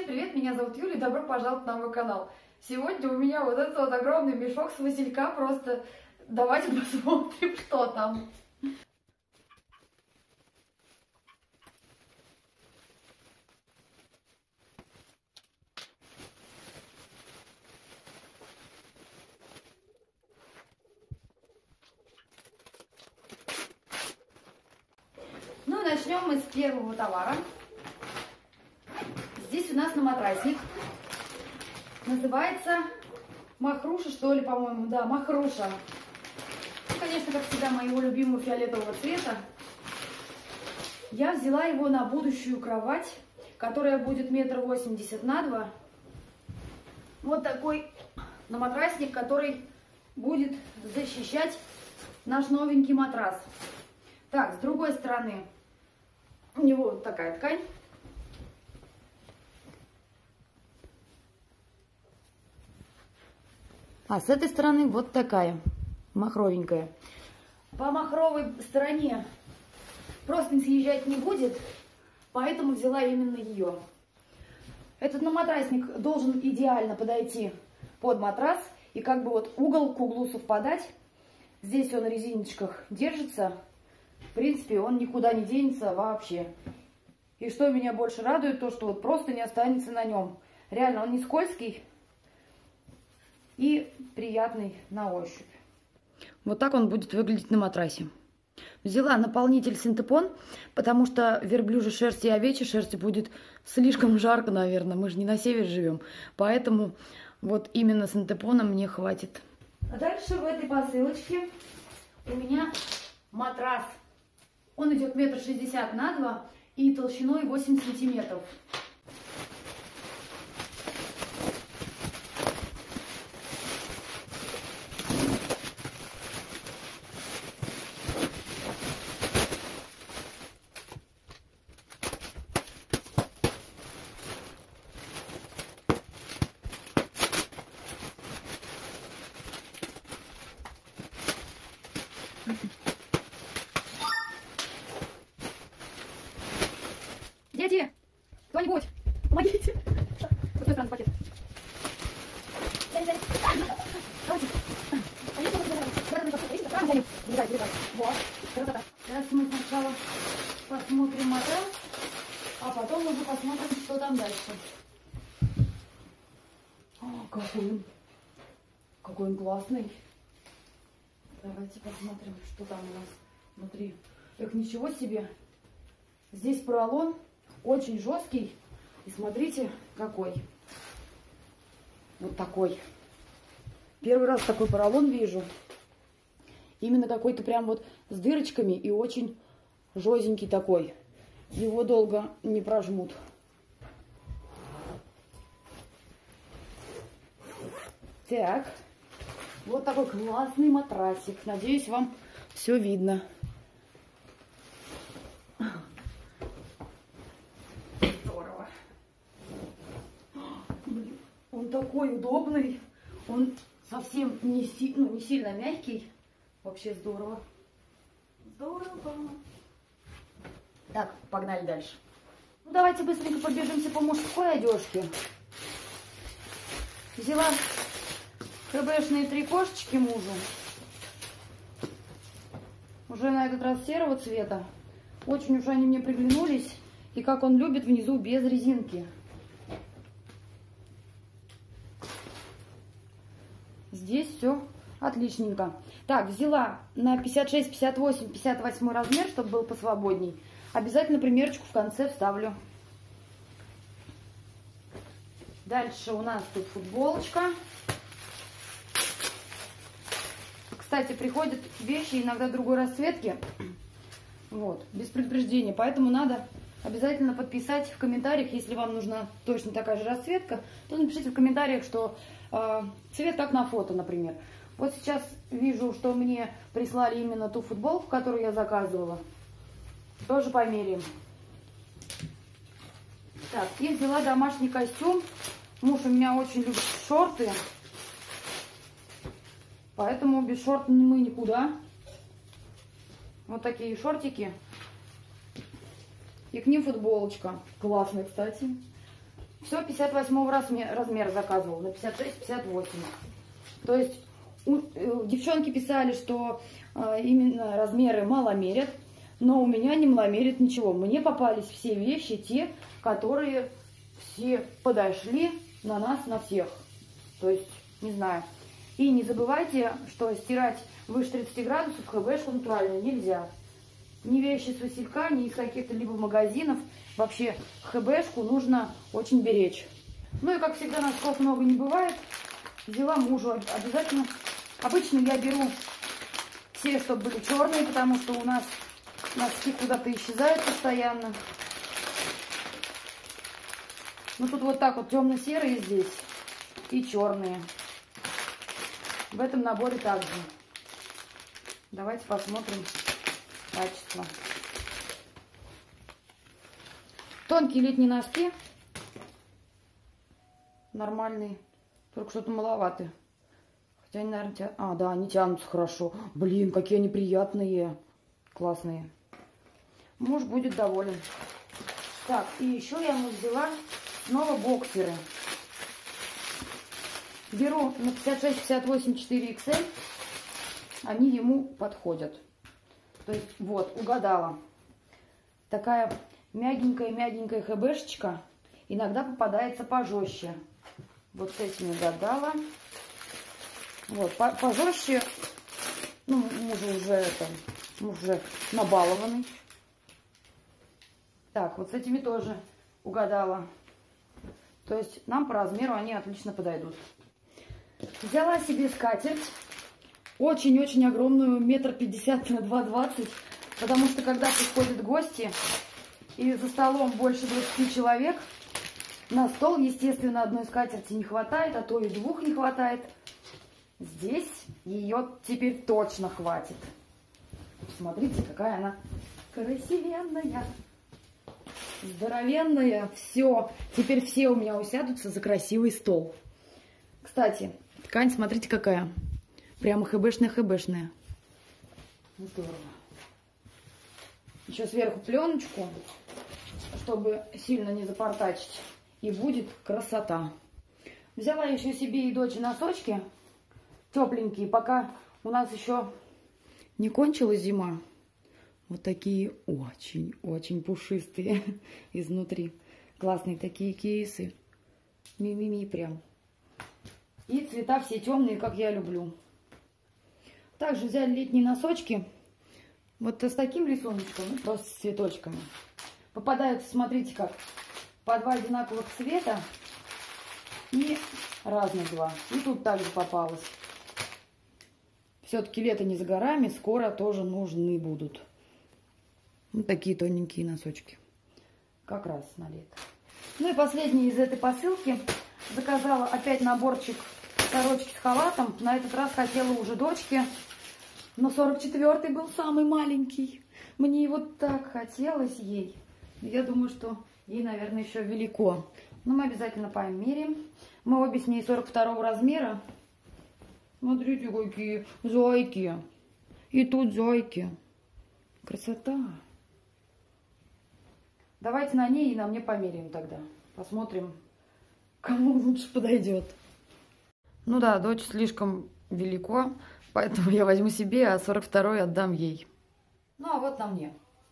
Всем привет, меня зовут Юля, и добро пожаловать на мой канал. Сегодня у меня вот этот вот огромный мешок с василька, просто давайте посмотрим, что там. Ну и начнем мы с первого товара. Здесь у нас на матрасник. Называется Махруша, что ли, по-моему. Да, Махруша. Ну, конечно, как всегда, моего любимого фиолетового цвета. Я взяла его на будущую кровать, которая будет 1,80 м на 2. Вот такой матрасник, который будет защищать наш новенький матрас. Так, с другой стороны у него вот такая ткань. А с этой стороны вот такая, махровенькая. По махровой стороне просто съезжать не будет, поэтому взяла именно ее. Этот матрасник должен идеально подойти под матрас и как бы вот угол к углу совпадать. Здесь он на резиночках держится. В принципе, он никуда не денется вообще. И что меня больше радует, то что вот просто не останется на нем. Реально, он не скользкий и приятный на ощупь. Вот так он будет выглядеть на матрасе. Взяла наполнитель синтепон, потому что верблюжьей шерсти и овечьей шерсти будет слишком жарко, наверное. Мы же не на севере живем. Поэтому вот именно синтепона мне хватит. А дальше в этой посылочке у меня матрас. Он идет 1,60 м на 2 и толщиной 8 сантиметров. Дети, кто-нибудь, помогите. Вот той стороны пакет. Давайте. Вот, красота. Сейчас мы сначала посмотрим матрас, а потом мы посмотрим, что там дальше. О, какой он классный. Давайте посмотрим, что там у нас внутри. Эх, ничего себе. Здесь поролон. Очень жесткий. И смотрите, какой. Вот такой. Первый раз такой поролон вижу. Именно какой-то прям вот с дырочками и очень жестенький такой. Его долго не прожмут. Так. Вот такой классный матрасик. Надеюсь, вам все видно. Он такой удобный, он совсем не сильно мягкий. Вообще здорово. Здорово. Так, погнали дальше. Ну, давайте быстренько пробежимся по мужской одежке. Взяла ХБшные 3 кошечки мужу. Уже на этот раз серого цвета. Очень уж они мне приглянулись. И как он любит внизу без резинки. Здесь все отличненько. Так, взяла на 56, 58, 58 размер, чтобы был посвободней. Обязательно примерочку в конце вставлю. Дальше у нас тут футболочка. Кстати, приходят вещи иногда другой расцветки. Вот, без предупреждения. Поэтому надо обязательно подписать в комментариях, если вам нужна точно такая же расцветка, то напишите в комментариях, что цвет как на фото, например. Вот сейчас вижу, что мне прислали именно ту футболку, которую я заказывала. Тоже померяем. Так, и взяла домашний костюм. Муж у меня очень любит шорты. Поэтому без шорт мы никуда. Вот такие шортики. И к ним футболочка. Классная, кстати. Все 58 размер заказывал, на 56-58. То есть девчонки писали, что именно размеры мало мерят, но у меня не маломерят ничего. Мне попались все вещи, те, которые все подошли на нас, на всех. То есть, не знаю. И не забывайте, что стирать выше 30 градусов ХБшку натуральную нельзя. Ни вещи с василька, ни из каких-то либо магазинов. Вообще ХБшку нужно очень беречь. Ну и как всегда, носков много не бывает. Взяла мужу обязательно. Обычно я беру все, чтобы были черные, потому что у нас носки куда-то исчезают постоянно. Ну тут вот так вот темно-серые здесь и черные. В этом наборе также. Давайте посмотрим качество. Тонкие летние носки. Нормальные. Только что-то маловаты. Хотя они, наверное, тянут. А, да, они тянутся хорошо. Блин, какие они приятные. Классные. Муж будет доволен. Так, и еще я ему взяла снова боксеры. Беру на 56-58 4XL. Они ему подходят. То есть, вот, угадала. Такая мягенькая ХБшечка. Иногда попадается пожестче. Вот с этими угадала. Вот, пожестче. Ну, муж уже набалованный. Так, вот с этими тоже угадала. То есть, нам по размеру они отлично подойдут. Взяла себе скатерть. Очень-очень огромную, 1,50 м на 2,20 м. Потому что, когда приходят гости, и за столом больше 20 человек, на стол, естественно, одной скатерти не хватает, а то и двух не хватает. Здесь ее теперь точно хватит. Смотрите, какая она красивенная, здоровенная. Все, теперь все у меня усядутся за красивый стол. Кстати, ткань, смотрите, какая. Прямо хэбэшная. Здорово. Еще сверху пленочку, чтобы сильно не запортачить. И будет красота. Взяла еще себе и доче носочки тепленькие, пока у нас еще не кончилась зима. Вот такие очень пушистые изнутри. Классные такие кейсы. Ми-ми-ми прям. И цвета все темные, как я люблю. Также взяли летние носочки. Вот с таким рисуночком, ну, просто с цветочками. Попадаются, смотрите как, по два одинаковых цвета. И разных два. И тут также попалось. Все-таки лето не за горами, скоро тоже нужны будут. Вот такие тоненькие носочки. Как раз на лето. Ну и последний из этой посылки. Заказала опять наборчик сорочки с халатом. На этот раз хотела уже дочке. Но 44-й был самый маленький. Мне его так хотелось ей. Я думаю, что ей, наверное, еще велико. Но мы обязательно померяем. Мы обе с ней 42 размера. Смотрите, какие зайки. И тут зайки. Красота. Давайте на ней и на мне померяем тогда. Посмотрим, кому лучше подойдет. Ну да, дочь слишком велико, поэтому я возьму себе, а 42-й отдам ей. Ну а вот на мне.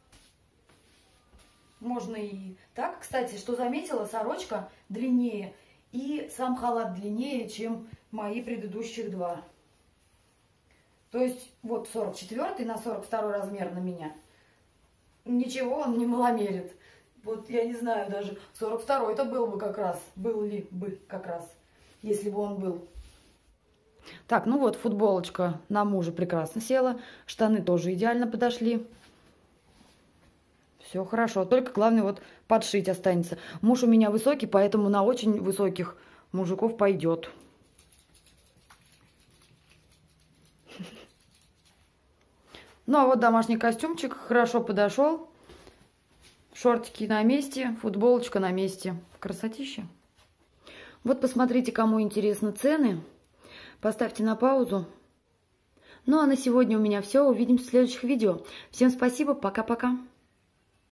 Можно и так. Кстати, что заметила, сорочка длиннее и сам халат длиннее, чем мои предыдущих два. То есть вот 44-й на 42 размер на меня. Ничего он не маломерит. Вот я не знаю даже, 42-й-то был бы как раз. Был ли бы как раз, если бы он был. Так, ну вот футболочка на мужа прекрасно села. Штаны тоже идеально подошли. Все хорошо. Только главное вот подшить останется. Муж у меня высокий, поэтому на очень высоких мужиков пойдет. Ну а вот домашний костюмчик хорошо подошел. Шортики на месте, футболочка на месте. Красотища. Вот посмотрите, кому интересны цены. Поставьте на паузу. Ну а на сегодня у меня все. Увидимся в следующих видео. Всем спасибо. Пока-пока.